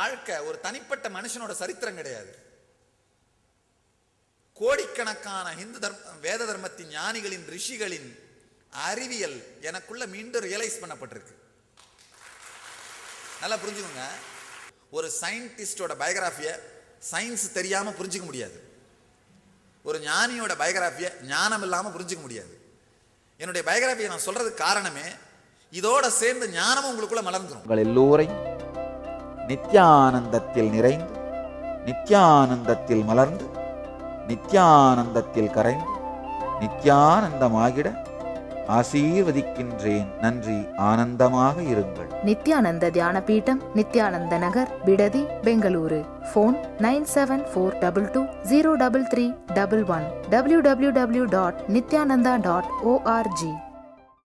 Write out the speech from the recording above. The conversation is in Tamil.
வாழ்க்கை ஒரு தனிப்பட்ட மனுஷனோட சரித்திரம் கிடையாது. கோடிக்கணக்கான இந்து வேத தர்மத்தின் ஞானிகளின் ரிஷிகளின் அறிவியல் எனக்குள்ள மீண்டும் ரியலைஸ் பண்ணப்பட்டிருக்கு. நல்லா புரிஞ்சுக்கோங்க. ஒரு சயின்டிஸ்டோட பயோகிராஃபியை சயின்ஸ் தெரியாம புரிஞ்சுக்க முடியாது. ஒரு ஞானியோட பயோகிராஃபியை ஞானம் இல்லாம புரிஞ்சுக்க முடியாது. என்னுடைய பயோகிராஃபியை நான் சொல்றதுக்கு காரணமே இதோட சேர்ந்து ஞானமும் உங்களுக்குள்ள மலர்ந்துடும். உங்கள் எல்லோரையும் நித்யானந்தத்தில் நிறைந்து, நித்யானந்தத்தில் மலர்ந்து, நித்யானந்தத்தில் கரைந்து, நித்யானந்தமாகிட ஆசீர்வதிக்கின்றேன். நன்றி. ஆனந்தமாக இருங்கள். Nithyananda Dhyanapeetam, Nithyananda Nagar, Bidadi, Bengaluru. Phone 9742203311. www.nityananda.org.